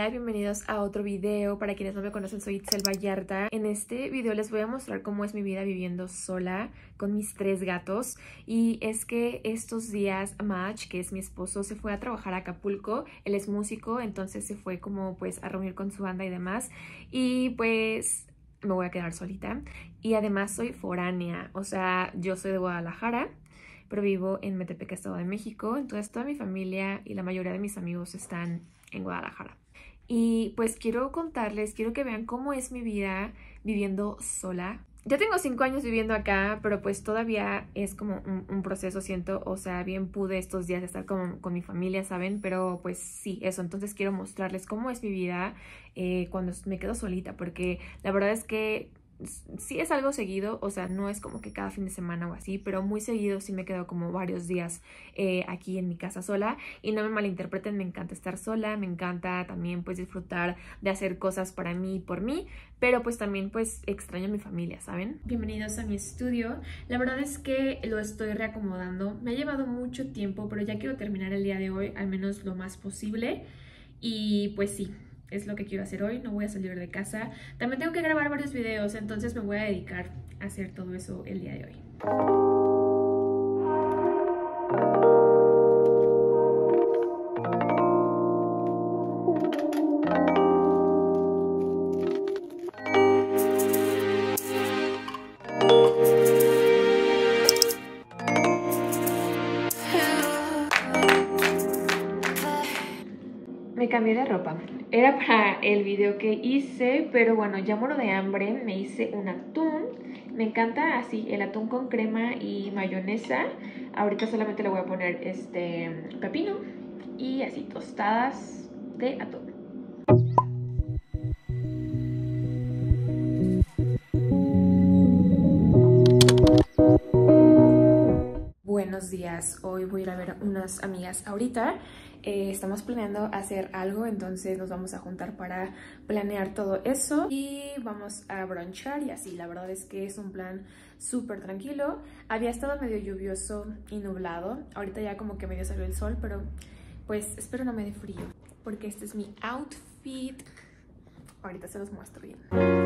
Hola, bienvenidos a otro video. Para quienes no me conocen, soy Itzel Vallarta. En este video les voy a mostrar cómo es mi vida viviendo sola con mis 3 gatos. Y es que estos días Match, que es mi esposo, se fue a trabajar a Acapulco. Él es músico, entonces se fue como pues a reunir con su banda y demás. Y pues me voy a quedar solita. Y además soy foránea, o sea, yo soy de Guadalajara, pero vivo en Metepec, Estado de México. Entonces toda mi familia y la mayoría de mis amigos están en Guadalajara. Y pues quiero contarles, quiero que vean cómo es mi vida viviendo sola. Ya tengo 5 años viviendo acá, pero pues todavía es como un proceso, siento. O sea, bien pude estos días estar con mi familia, ¿saben? Pero pues sí, eso. Entonces quiero mostrarles cómo es mi vida cuando me quedo solita, porque la verdad es que sí es algo seguido, o sea, no es como que cada fin de semana o así, pero muy seguido sí me quedo como varios días aquí en mi casa sola. Y no me malinterpreten, me encanta estar sola, me encanta también pues disfrutar de hacer cosas para mí y por mí, pero pues también pues extraño a mi familia, ¿saben? Bienvenidos a mi estudio. La verdad es que lo estoy reacomodando, me ha llevado mucho tiempo, pero ya quiero terminar el día de hoy, al menos lo más posible. Y pues sí, es lo que quiero hacer hoy, no voy a salir de casa. También tengo que grabar varios videos, entonces me voy a dedicar a hacer todo eso el día de hoy. Me cambié de ropa. Era para el video que hice, pero bueno, ya muero de hambre. Me hice un atún. Me encanta así, el atún con crema y mayonesa. Ahorita solamente le voy a poner pepino y así tostadas de atún. Buenos días, hoy voy a ir a ver unas amigas ahorita. Estamos planeando hacer algo, entonces nos vamos a juntar para planear todo eso y vamos a brunchar y así. La verdad es que es un plan súper tranquilo. Había estado medio lluvioso y nublado, ahorita ya como que medio salió el sol, pero pues espero no me dé frío, porque este es mi outfit. Ahorita se los muestro bien.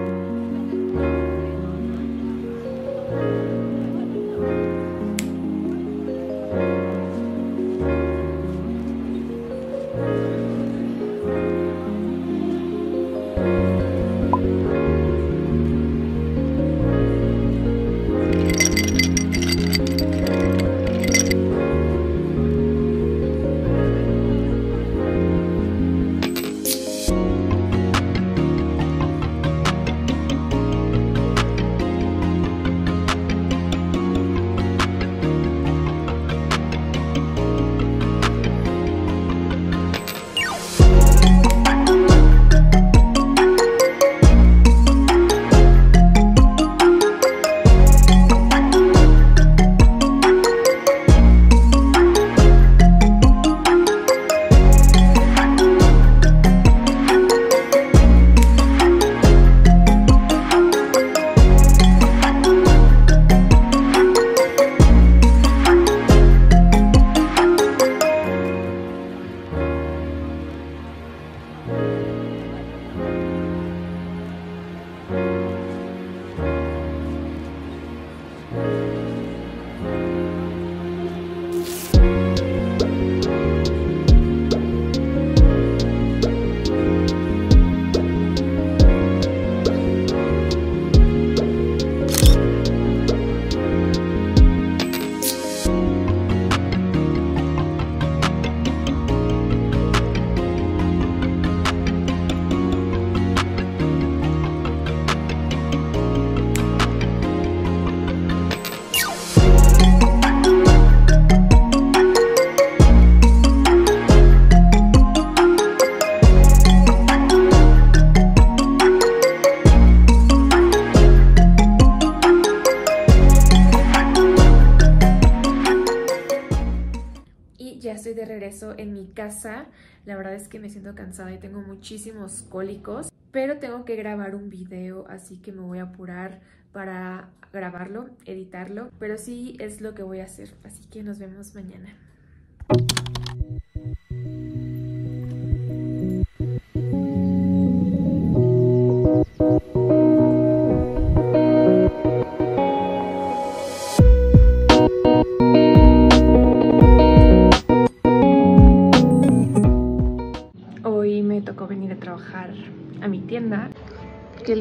Ya estoy de regreso en mi casa. La verdad es que me siento cansada y tengo muchísimos cólicos, pero tengo que grabar un video, así que me voy a apurar para grabarlo, editarlo, pero sí es lo que voy a hacer, así que nos vemos mañana.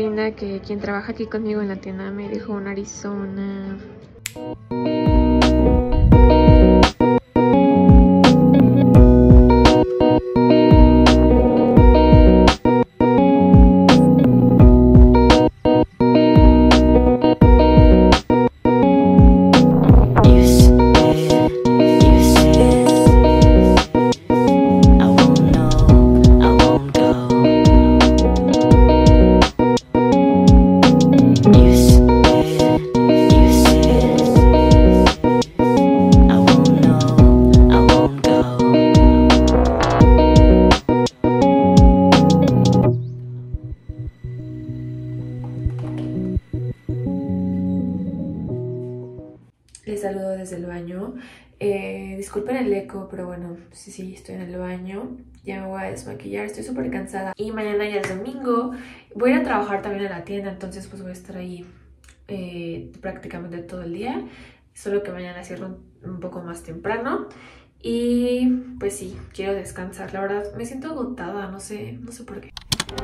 linda que quien trabaja aquí conmigo en la tienda me dejó un Arizona. Les saludo desde el baño. Disculpen el eco, pero bueno, sí, estoy en el baño. Ya me voy a desmaquillar, estoy súper cansada. Y mañana ya es domingo. Voy a ir a trabajar también a la tienda, entonces pues voy a estar ahí prácticamente todo el día. Solo que mañana cierro un poco más temprano. Y pues sí, quiero descansar. La verdad, me siento agotada, no sé por qué.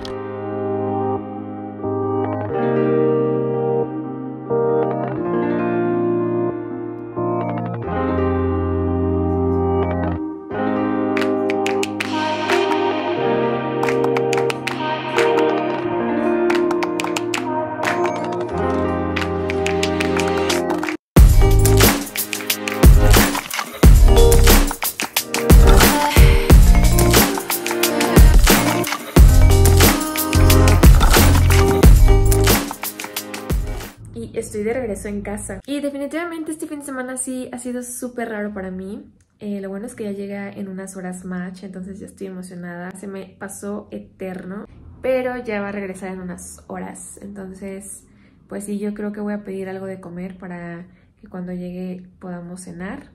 Y estoy de regreso en casa. Y definitivamente este fin de semana sí ha sido súper raro para mí. Lo bueno es que ya llega en unas horas Match, entonces ya estoy emocionada. Se me pasó eterno, pero ya va a regresar en unas horas. Entonces, pues sí, yo creo que voy a pedir algo de comer para que cuando llegue podamos cenar.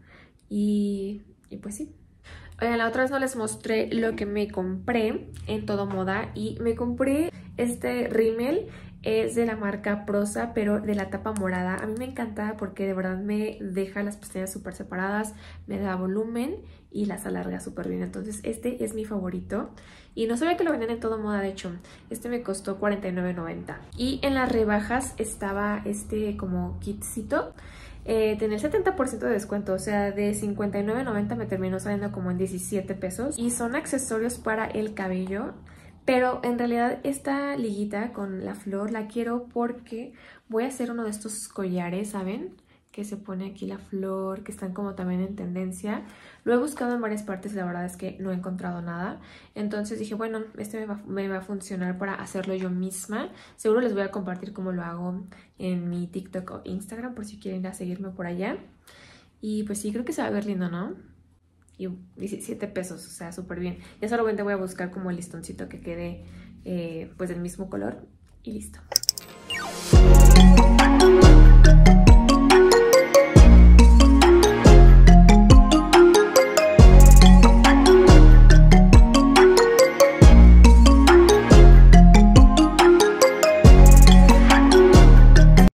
Y pues sí. Oigan, la otra vez no les mostré lo que me compré en Todo Moda. Y me compré este rímel. Es de la marca Prosa, pero de la tapa morada. A mí me encanta porque de verdad me deja las pestañas súper separadas, me da volumen y las alarga súper bien. Entonces este es mi favorito. Y no sabía que lo vendían en Todo Moda, de hecho. Este me costó $49.90. Y en las rebajas estaba este como kitcito. Tenía el 70% de descuento, o sea, de $59.90 me terminó saliendo como en 17 pesos. Y son accesorios para el cabello. Pero en realidad esta liguita con la flor la quiero porque voy a hacer uno de estos collares, ¿saben? Que se pone aquí la flor, que están como también en tendencia. Lo he buscado en varias partes y la verdad es que no he encontrado nada. Entonces dije, bueno, este me va a funcionar para hacerlo yo misma. Seguro les voy a compartir cómo lo hago en mi TikTok o Instagram por si quieren ir a seguirme por allá. Y pues sí, creo que se va a ver lindo, ¿no? Y 17 pesos, o sea, súper bien. Ya solamente voy a buscar como el listoncito que quede pues del mismo color y listo.